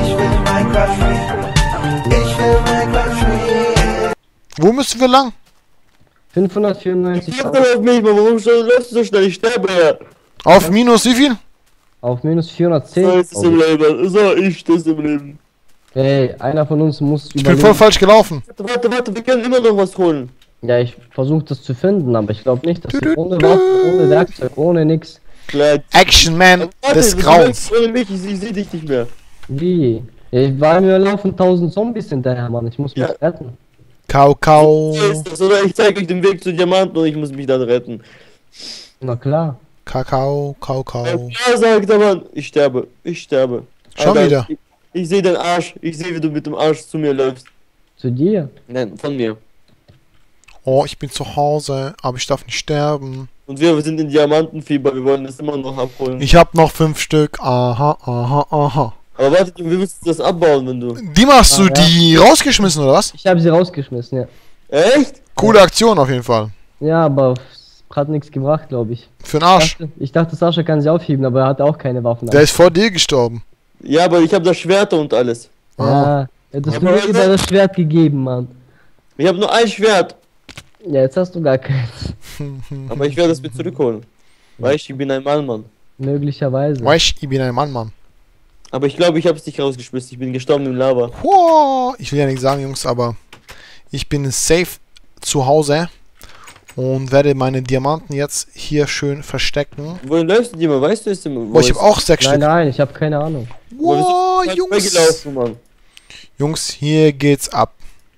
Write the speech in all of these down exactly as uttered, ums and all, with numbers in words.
will Minecraft Free. Ich will Minecraft Free. Wo müssen wir lang? fünfhundertvierundneunzig Ich hab doch auf mich, Mann. Warum läufst du so schnell? Ich sterbe ja. Auf minus wie viel? auf minus vierhundertzehn. So ist es im Leben. So ich das im Leben. Hey, einer von uns muss Ich bin voll falsch gelaufen. Warte, warte, warte. Wir können immer noch was holen. Ja, ich versuche das zu finden, aber ich glaube nicht, dass Du, du du, ohne du. Waffen, ohne Werkzeug, ohne nix. Klar. Action Man Warte, des du Grauens. läufst ohne mich. Ich, ich seh dich nicht mehr. Wie? Ja, ich war mir laufen tausend Zombies hinterher, Mann. Ich muss mich Ja. retten. Kau, kau. So ist das, oder? Ich zeige euch den Weg zu Diamanten und ich muss mich dann retten. Na klar. Kakao, kau, kau. Ja, sagt der Mann. Ich sterbe. Ich sterbe. Schon Alter, wieder. Ich, ich sehe den Arsch. Ich sehe, wie du mit dem Arsch zu mir läufst. Zu dir. Nein, von mir. Oh, ich bin zu Hause, aber ich darf nicht sterben. Und wir sind in Diamantenfieber. Wir wollen das immer noch abholen. Ich hab noch fünf Stück. Aha, aha, aha. Aber warte, wie willst du das abbauen, wenn du... Die machst Ah, du ja. die rausgeschmissen, oder was? Ich habe sie rausgeschmissen, ja. Echt? Coole Aktion auf jeden Fall. Ja, aber es hat nichts gebracht, glaube ich. Für den Ich Arsch. dachte, ich dachte, Sascha kann sie aufheben, aber er hat auch keine Waffen. Der ist vor dir gestorben. Ja, aber ich habe das Schwert und alles. Ah. Ja, hättest du Aber mir was- lieber das Schwert gegeben, Mann. Ich habe nur ein Schwert. Ja, jetzt hast du gar keins. Aber ich werde es mir zurückholen. Weißt du, ich bin ein Mann, Mann. Möglicherweise. Weißt, ich bin ein Mann, Mann. Aber ich glaube, ich habe es nicht rausgeschmissen. Ich bin gestorben im Lava. Wow. Ich will ja nicht sagen, Jungs, aber ich bin safe zu Hause und werde meine Diamanten jetzt hier schön verstecken. Wohin läufst du, Dima? Weißt du es? Wo Boah, ich hab auch sechs Nein, Stück. nein, ich habe keine Ahnung. Wow, Jungs. Jungs. Gelaufen, Mann. Jungs, hier geht's ab.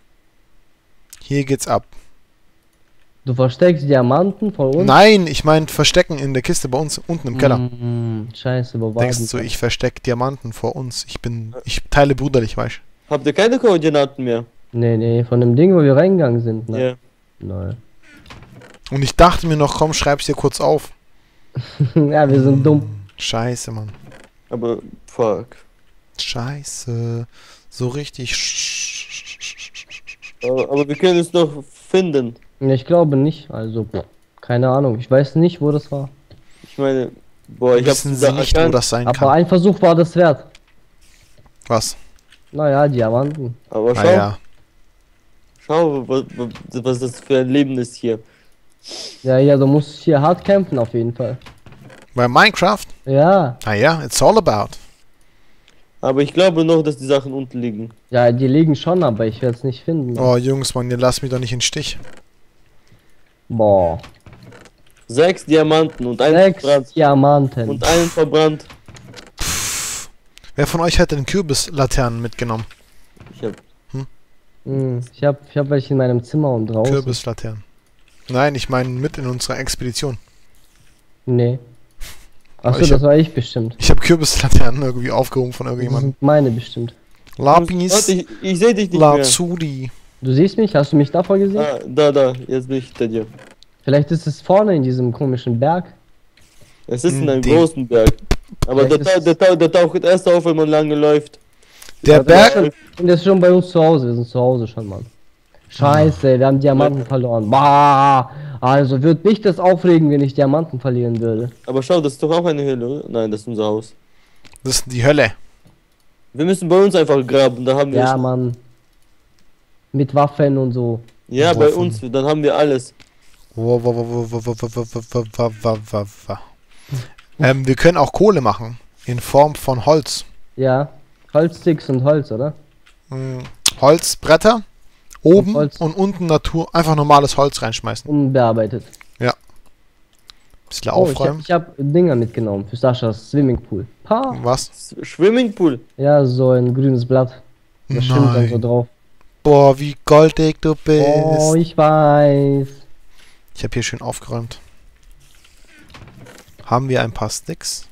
Hier geht's ab. Du versteckst Diamanten vor uns? Nein, ich meine verstecken in der Kiste bei uns unten im Keller. Mm, scheiße, wo war Denkst das? du, ich versteck Diamanten vor uns? Ich bin, ich teile brüderlich, weißt Habt ihr keine Koordinaten mehr? Nee, nee, von dem Ding, wo wir reingegangen sind. Ne? Ja. Nein. Und ich dachte mir noch, komm, schreib's dir kurz auf. Ja, wir sind dumm. Scheiße, Mann. Aber, fuck. Scheiße. So richtig. Aber, aber wir können es noch finden. Ja, ich glaube nicht, also, boah, keine Ahnung. Ich weiß nicht, wo das war. Ich meine, boah, ich Wissen hab's Sie da nicht, wo erkannt. das sein Aber kann. ein Versuch war das wert. Was? Naja, Diamanten. Aber schau, Ah ja. schau, was, was das für ein Leben ist hier. Ja, ja, du musst hier hart kämpfen auf jeden Fall. Bei Minecraft? Ja, Ah ja, it's all about. Aber ich glaube noch, dass die Sachen unten liegen. ja, die liegen schon, aber ich werde es nicht finden. Oh, Jungs, Mann, ihr lasst mich doch nicht in den Stich. Boah, Sechs Diamanten und einen sechs verbrannt. Diamanten. Und einen verbrannt. Wer von euch hat denn Kürbislaternen mitgenommen? Ich hab. Hm, ich hab, ich hab welche in meinem Zimmer und draußen. Kürbislaternen. Nein, ich meine mit in unserer Expedition. Nee. Achso, Ich das hab- war ich bestimmt. Ich habe Kürbislaternen irgendwie aufgehoben von Das irgendjemandem. sind meine bestimmt. Warte, Lapis ich, ich seh dich nicht mehr. Lazuli. Du siehst mich? Hast du mich davor gesehen? Ah, da, da, jetzt bin ich hinter dir. Vielleicht ist es vorne in diesem komischen Berg. Es ist in einem Den- großen Berg. Aber der, Vielleicht tau- ist- der, tau- der taucht erst auf, wenn man lange läuft. Der Ja, Berg. Und das ist schon bei uns zu Hause. Wir sind zu Hause schon, Mann. Scheiße, wir haben Diamanten verloren. Bah! Also wird mich das aufregen, wenn ich Diamanten verlieren würde. Aber schau, das ist doch auch eine Höhle, oder? Nein, das ist unser Haus. Das ist die Hölle. Wir müssen bei uns einfach graben, da haben wir... Ja, Mann. Mit Waffen und so. ja, bei Waffen. uns, dann haben wir alles. Wo, wo, wo, wo, wo, wo, wo, wo, wo, wo, wo, wo, wo. Ähm, wir können auch Kohle machen. In Form von Holz. Ja. Holzsticks und Holz, oder? Hm, Holzbretter. Oben Und Holz. und unten Natur. Einfach normales Holz reinschmeißen. Unbearbeitet. Bisschen Oh, ich hab, aufräumen. ich hab Dinger mitgenommen für Saschas Swimmingpool. Pa. Was? S- Swimmingpool. Ja, so ein grünes Blatt. Das schwimmt dann so Nein. drauf. Boah, wie goldig du bist. Oh, ich weiß. Ich habe hier schön aufgeräumt. Haben wir ein paar Sticks?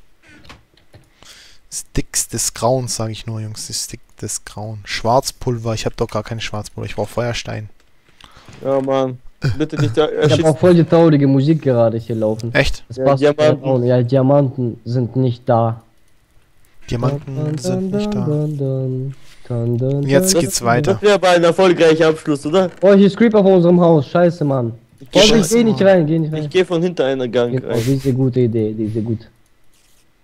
Sticks des Grauens, sage ich nur, Jungs. Die Stick des Grauen. Schwarzpulver. Ich habe doch gar keine Schwarzpulver. Ich brauche Feuerstein. Ja, Mann. Bitte nicht da Ich habe erschießen. auch voll die traurige Musik gerade hier laufen. Echt? Das Ja, passt zu Diamanten. meinem Ohren. Ja, Diamanten sind nicht da. Diamanten sind nicht da. da. Jetzt Das geht's ist- weiter. Das wäre aber ein erfolgreicher Abschluss, oder? Oh, hier ist Creeper vor unserem Haus. Scheiße, Mann. Ich Oh, geh, ich Scheiße, geh nicht Mann. rein, geh nicht ich rein. geh von hinter einer Gang Genau, rein. diese gute Idee, diese gut.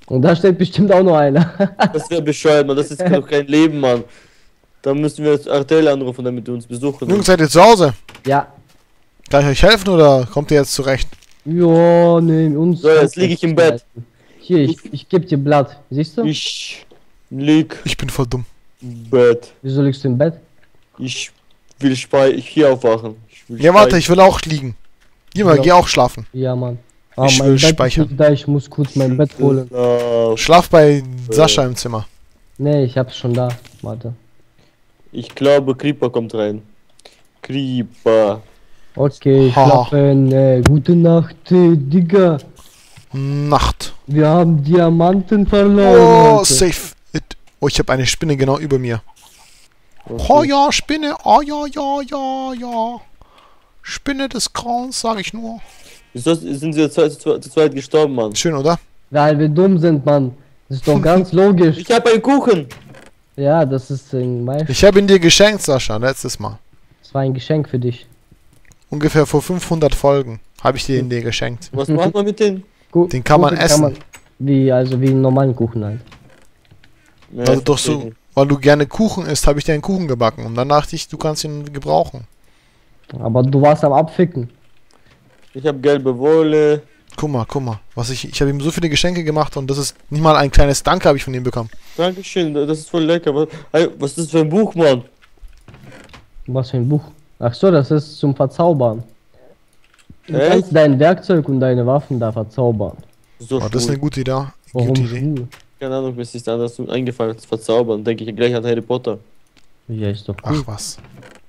Und da steht bestimmt auch noch einer. Das wäre bescheuert, Mann. Das ist doch kein Leben, Mann. Da müssen wir jetzt R T L anrufen, damit die uns besuchen. Jungs, seid ihr zu Hause? Ja. Kann ich euch helfen oder kommt ihr jetzt zurecht? Ja, nee, uns. So, jetzt lieg ich im Bett. Hier, ich, ich geb dir Blatt. Siehst du? Ich lieg Ich bin voll dumm. im Bett. Wieso liegst du im Bett? Ich will spei ich hier aufwachen. Ich will Ja, warte, speichern. ich will auch liegen. Geh mal, Ja. geh auch schlafen. Ja, Mann. Ah, Ich mein will Bett ist speichern. nicht da, ich muss kurz mein Bett holen. Schlaf. Schlaf bei Sascha im Zimmer. Nee, ich hab's schon da. Warte. Ich glaube, Creeper kommt rein. Creeper. Okay, Ha. schlafen. Äh, gute Nacht, äh, Digga. Nacht. Wir haben Diamanten verloren. Oh, heute. safe. It. Oh, ich habe eine Spinne genau über mir. Okay. Oh ja, Spinne. Oh ja, ja, ja, ja. Spinne des Grauens, sag ich nur. Wieso sind sie zu, zu, zu zweit gestorben, Mann? Schön, oder? Weil wir dumm sind, Mann. Das ist doch ganz logisch. Ich habe einen Kuchen. Ja, das ist ein mein. Ich habe ihn dir geschenkt, Sascha, letztes Mal. Das war ein Geschenk für dich. Ungefähr vor fünfhundert Folgen habe ich dir ihn dir geschenkt. Was macht man mit denen? Gu Den kann man Kuchen essen. wie, also wie einen normalen Kuchen halt. Ja, Also doch so, weil du gerne Kuchen isst, habe ich dir einen Kuchen gebacken. Und dann dachte ich, du kannst ihn gebrauchen. Aber du warst am Abficken. Ich habe gelbe Wolle. Guck mal, guck mal. Was ich, ich habe ihm so viele Geschenke gemacht und das ist nicht mal ein kleines Danke habe ich von ihm bekommen. Dankeschön, das ist voll lecker. Was, ey, was ist das für ein Buch, Mann? Was für ein Buch? Ach so, das ist zum Verzaubern. Du Echt? kannst dein Werkzeug und deine Waffen da verzaubern. So Oh, das ist eine gute Idee. Warum Gute Idee. schwul? Keine Ahnung, mir ist nicht anders eingefallen zu verzaubern. Denke ich gleich an Harry Potter. Ja, ist doch gut. Ach was.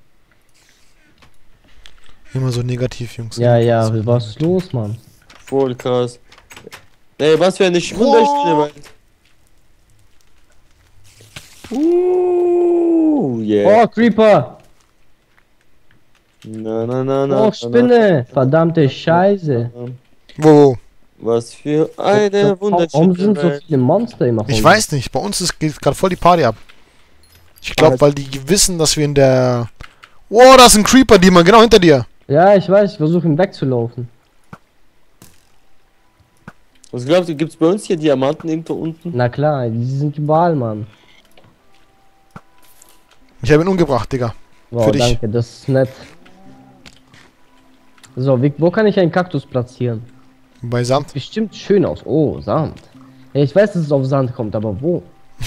Immer so negativ, Jungs. Ja, ja, was ist los, Mann? Voll krass. Ey, was für eine Sch- wunderschöne Welt. Uh, yeah. Oh, Creeper! Na, na, na, na, Oh, Spinne! Verdammte Scheiße! Wo, wo? Was für eine Warum wunderschöne sind so Welt. viele Monster immer Ich rum? weiß nicht. Bei uns ist, geht gerade voll die Party ab. Ich glaube, Alles- weil die wissen, dass wir in der... Oh, da ist ein Creeper, die mal genau hinter dir. Ja, ich weiß, ich versuche ihn wegzulaufen. Was glaubst du, gibt's bei uns hier Diamanten irgendwo unten? Na klar, die sind überall, Mann. Ich habe ihn umgebracht, Digga. Wow, Für dich. danke, das ist nett. So, wie, wo kann ich einen Kaktus platzieren? Bei Sand. Bestimmt schön aus. Oh, Sand. Ja, ich weiß, dass es auf Sand kommt, aber wo?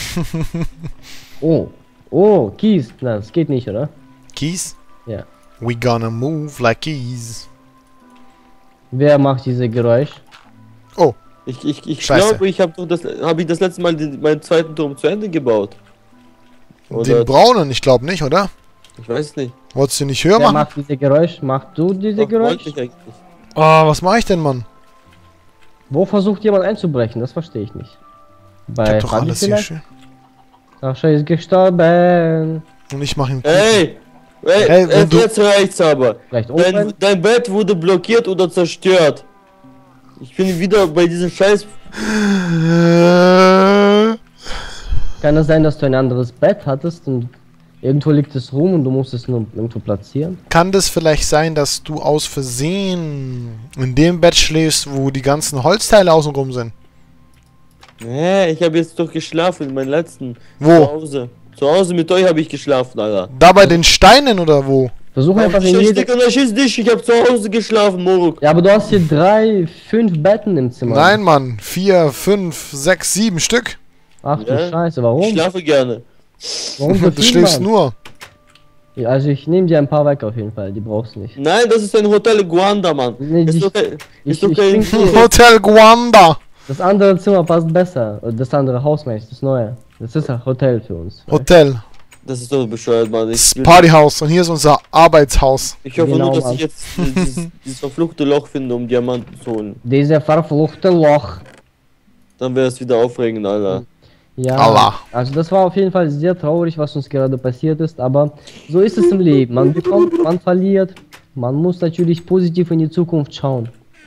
Oh. Oh, Kies. Na, das geht nicht, oder? Keys? Ja. We gonna move like keys. Wer macht diese Geräusch? Ich, ich, ich Scheiße. glaube, ich habe das, hab ich das letzte Mal den, meinen zweiten Turm zu Ende gebaut. Oder, Den braunen, ich glaube nicht, oder? ich weiß nicht. Wolltest du nicht höher Wer machen? macht diese Geräusch? Machst du diese Doch, Geräusch? wollte ich eigentlich. Ah, was mache ich denn, Mann? Wo versucht jemand einzubrechen? Das verstehe ich nicht. Ich Bei hab doch Fabi alles hier vielleicht? schön. Sascha ist gestorben. Und ich mache ihn. Ey! Ey, Hey, wenn jetzt, du- jetzt reicht's aber. Vielleicht Dein, oben? dein Bett wurde blockiert oder zerstört. Ich bin wieder bei diesem Scheiß. Äh, Kann es sein, dass du ein anderes Bett hattest und irgendwo liegt es rum und du musst es nur irgendwo platzieren? Kann das vielleicht sein, dass du aus Versehen in dem Bett schläfst, wo die ganzen Holzteile außenrum sind? Nee, ich habe jetzt doch geschlafen in meinem letzten. Zu Wo? Hause. Zu Hause mit euch habe ich geschlafen, Alter. Da bei den Steinen oder wo? Versuch einfach in Ich jede... stick und ich schieß dich, ich habe zu Hause geschlafen, Moruk. Ja, aber du hast hier drei, fünf Betten im Zimmer. Nein, Mann. Vier, fünf, sechs, sieben Stück. Ach du Ja. Scheiße, Ich warum? schlafe gerne. Warum so Du viel, schläfst Mann? nur. Ja, also ich nehme dir ein paar weg auf jeden Fall, die brauchst du nicht. Nein, das ist ein Hotel Guanda, Mann. Nee, ist ich- doch kein, ich- ist doch ich kein trinke- Hotel Guanda. Das andere Zimmer passt besser. Und das andere Haus, meine ich, das neue. Das ist ein Hotel für uns. Hotel. Das ist doch bescheuert, Mann. Das Ich, will- Partyhaus. Und hier ist unser Arbeitshaus. ich hoffe Genau, nur, dass Mann. ich jetzt äh, dieses, dieses verfluchte Loch finde, um Diamanten zu holen. Dieser verfluchte Loch. Dann wäre es wieder aufregend, Alter. Ja, Allah. also das war auf jeden Fall sehr traurig, was uns gerade passiert ist, aber so ist es im Leben. Man bekommt, man verliert. Man muss natürlich positiv in die Zukunft schauen.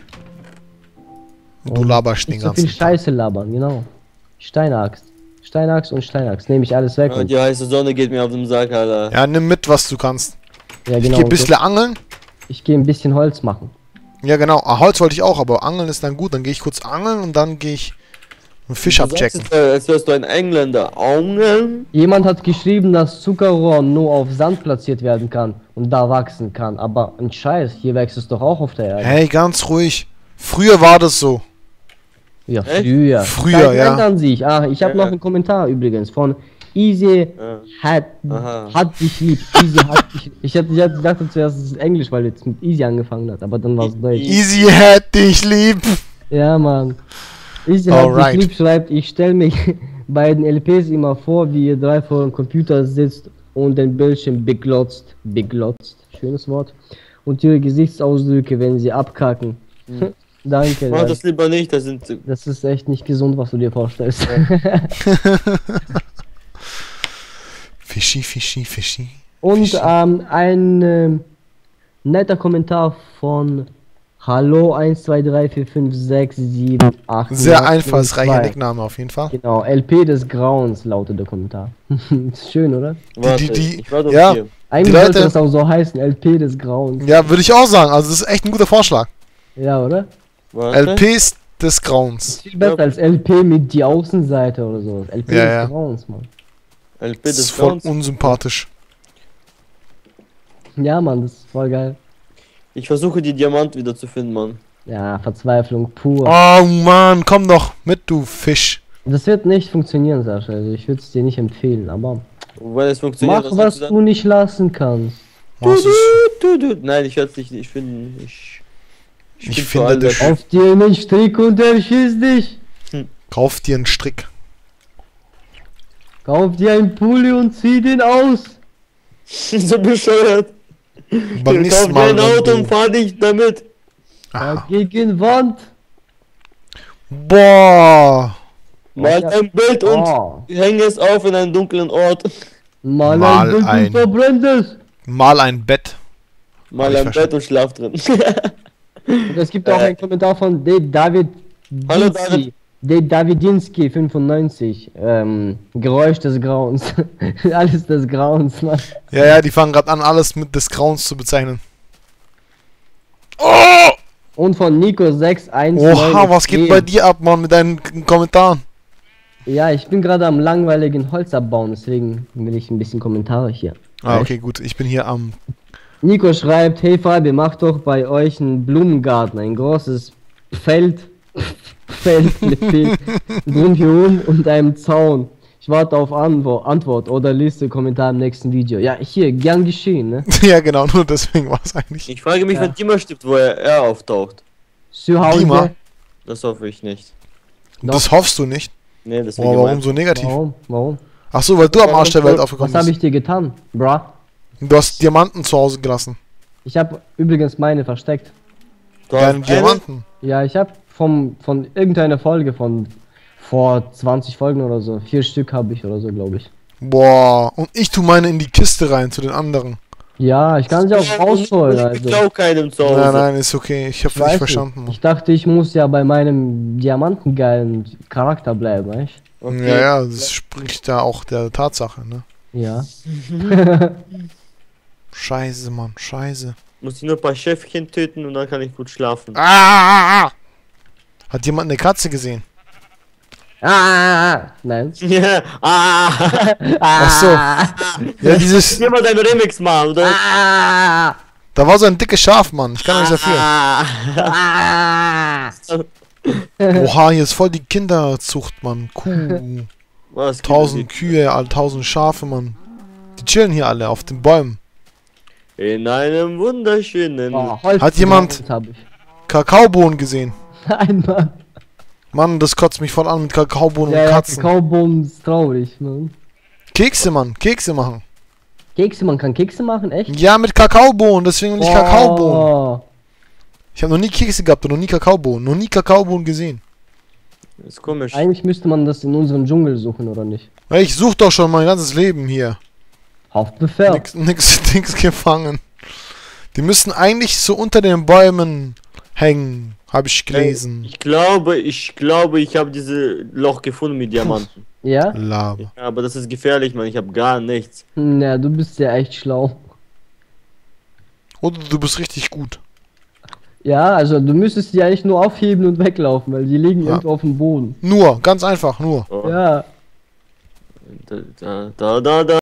Du laberst den Nicht so viel ganzen Tag. Scheiße labern, genau. Steinaxt. Steinaxt und Steinaxt. Nehme ich alles weg. Ja, Und, die heiße Sonne geht mir auf den Sack, Alter. Ja, nimm mit, was du kannst. ja, Ich genau. geh ein bisschen angeln. Ich gehe ein bisschen Holz machen. Ja, genau. Ah, Holz wollte ich auch, aber Angeln ist dann gut. Dann gehe ich kurz angeln und dann gehe ich Einen Fisch Du sagst abchecken. es, äh, als wärst du ein Engländer. Augen. Jemand hat geschrieben, dass Zuckerrohr nur auf Sand platziert werden kann und da wachsen kann. Aber ein Scheiß, hier wächst es doch auch auf der Erde. Hey, ganz ruhig. Früher war das so. Ja, Echt? früher. Früher, Zeiten ja. ändern sich. Ah, ich habe Ja. noch einen Kommentar übrigens von Easy Ja. hat, Aha. hat dich lieb. Easy hat dich lieb. Ich, hab, ich hab- dachte zuerst, es ist Englisch, weil jetzt mit Easy angefangen hat, aber dann war es Deutsch. Easy hätte dich lieb. Ja, Mann. Easy hat Alright. dich lieb schreibt, ich stelle mich bei den L Ps immer vor, wie ihr drei vor dem Computer sitzt und den Bildschirm beglotzt. Beglotzt. Schönes Wort. Und ihre Gesichtsausdrücke, wenn sie abkacken. Danke. Mach Mann. das lieber nicht, das sind. Das ist echt nicht gesund, was du dir vorstellst. Fischi, Fischi, Fischi. Und Fischi. ähm, ein ähm, netter Kommentar von Hallo eins zwei drei vier fünf sechs sieben acht. Sehr neun, einfallsreicher zwei. Nickname auf jeden Fall. Genau, L P des Grauens lautet der Kommentar. Ist schön, oder? Warte, die- die- ich warte auf ja. dir. Eigentlich Leute- sollte das auch so heißen, L P des Grauens. Ja, würde ich auch sagen. Also das ist echt ein guter Vorschlag. Ja, oder? Warte. L Ps des Grauens. Viel besser als L P mit die Außenseite oder so. L P Ja, des ja. Grauens, Mann. L P Das ist des voll Grauens. unsympathisch. Ja, Mann, das ist voll geil. Ich versuche die Diamant wieder zu finden, Mann. Ja, Verzweiflung pur. Oh Mann, komm doch mit, du Fisch. Das wird nicht funktionieren, Sascha. Also ich würde es dir nicht empfehlen, aber Weil es funktioniert. mach, hast was gesagt? du nicht lassen kannst. Was ist? Du, du, du. Nein, ich werde es nicht. Ich finde. Ich, Ich bin für finde alle- das- Auf dir einen Strick und erschieß dich. Kauf dir einen Strick. Kauf dir einen Pulli und zieh den aus. so bescheuert. Beim Kauf nächsten dir Mal. ein wenn Auto und du- fahr dich damit. Ah. Gegen Wand. Boah. Mal Ja. ein Bild und Oh, hänge es auf in einen dunklen Ort. mal, Mal ein Bild ein- und verbrennt es. Mal ein Bett. Mal ich ein verstanden. Bett und schlaf drin. Und es gibt auch Äh. einen Kommentar von De David Hallo, Dinski. David. De Davidinski fünfundneunzig. Ähm, Geräusch des Grauens. Alles des Grauens, Mann. Ja, ja, die fangen gerade an, alles mit des Grauens zu bezeichnen. Oh! Und von Nico sechs eins. Oha, was geht bei dir ab, Mann, mit deinen K- Kommentaren? Ja, ich bin gerade am langweiligen Holz abbauen, deswegen will ich ein bisschen Kommentare hier. Ah, okay, gut. Ich bin hier am. Nico schreibt, hey Fabi, macht doch bei euch einen Blumengarten, ein großes Feld, Feld mit viel drumherum und einem Zaun. Ich warte auf Anwo Antwort oder lese Kommentar im nächsten Video. Ja, hier, gern geschehen, ne? Ja, genau, nur deswegen war es eigentlich. Ich frage mich, Ja. wenn Dima stirbt, wo er, er auftaucht. Zu Hause. Dima? Das hoffe ich nicht. Das hoffst du nicht. Nee, das wäre Oh, warum gemein. so negativ? Warum? Warum? Ach so, weil du am Arsch der Welt Was aufgekommen habe bist. ich dir getan, bra? Du hast Diamanten zu Hause gelassen. Ich habe übrigens meine versteckt. Du hast Deine eine? Diamanten. Ja, ich habe vom von irgendeiner Folge von vor zwanzig Folgen oder so, vier Stück habe ich oder so, glaube ich. Boah, und ich tu meine in die Kiste rein zu den anderen. Ja, ich kann sie auch rausholen, Ich also. klau keinem zu Hause. Nein, nein, ist okay. Ich hab Weiß nicht verstanden. nicht. Ich dachte, ich muss ja bei meinem diamantengeilen Charakter bleiben, weißt Okay. Ja, ja, das spricht da auch der Tatsache, ne? Ja. Scheiße, Mann, scheiße. Muss ich nur ein paar Schäfchen töten und dann kann ich gut schlafen. Ah! Hat jemand eine Katze gesehen? Ah, nein. Ja, ah! Ach so. Ja, dieses. Geh mal deinen Remix mal, oder? Ah, Da war so ein dickes Schaf, Mann. Ich kann nichts dafür. ah. Oha, hier ist voll die Kinderzucht, Mann. Kuh. Was? Tausend Kühe, all tausend Schafe, Mann. Die chillen hier alle auf den Bäumen. In einem wunderschönen. Oh, Holz Hat jemand- gebraucht hab ich. Kakaobohnen gesehen. Nein, Mann. Mann, das kotzt mich voll an mit Kakaobohnen Ja, und ja, Katzen. Kakaobohnen ist traurig, Mann. Kekse, Mann. Kekse machen. Kekse, man kann Kekse machen, echt? Ja, mit Kakaobohnen, deswegen nicht Kakaobohnen. Oh. Ich habe noch nie Kekse gehabt und noch nie Kakaobohnen. Noch nie Kakaobohnen gesehen. Das ist komisch. Eigentlich müsste man das in unserem Dschungel suchen, oder nicht? Weil ich such doch schon mein ganzes Leben hier. Haftbefehl. Nix, nix, nix gefangen. Die müssen eigentlich so unter den Bäumen hängen, habe ich gelesen. Ich glaube, ich glaube, ich habe diese Loch gefunden mit Diamanten. Ja? Lava. Ja, aber das ist gefährlich, Mann. Ich habe gar nichts. Na, du bist ja echt schlau. Oder du bist richtig gut. Ja, also du müsstest die eigentlich nur aufheben und weglaufen, weil die liegen Ja. irgendwo auf dem Boden. Nur, ganz einfach, nur. Oh, Ja. da, da, da, da, da.